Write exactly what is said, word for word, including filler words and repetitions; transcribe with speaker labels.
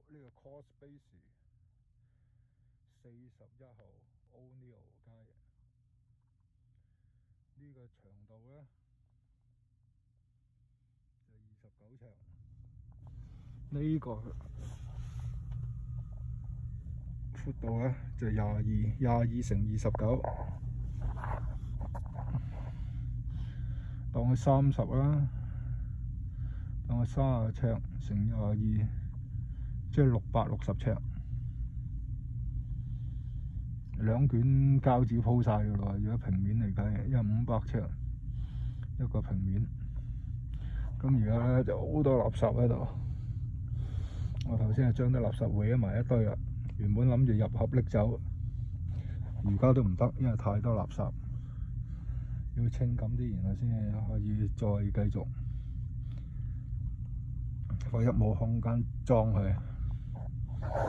Speaker 1: 呢個 Crawl Space 四十一號 O'Neil 街，呢、這個長度咧就二十九尺，呢、這個闊度咧就廿二廿二乘二十九，當佢三十啦，當佢三十尺乘廿二，即係六百六十尺。兩卷膠紙鋪晒㗎啦，如果平面嚟計，因為五百尺一個平面。咁而家咧就好多垃圾喺度，我頭先係將啲垃圾搲埋一堆啦。原本諗住入盒拎走，而家都唔得，因為太多垃圾，要清咁啲，然後先可以再繼續，否則冇空間裝佢。